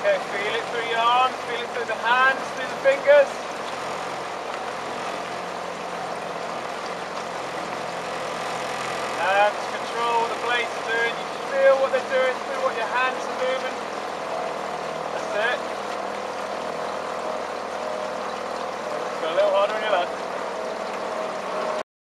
Okay, feel it through your arms, feel it through the hands, through the fingers.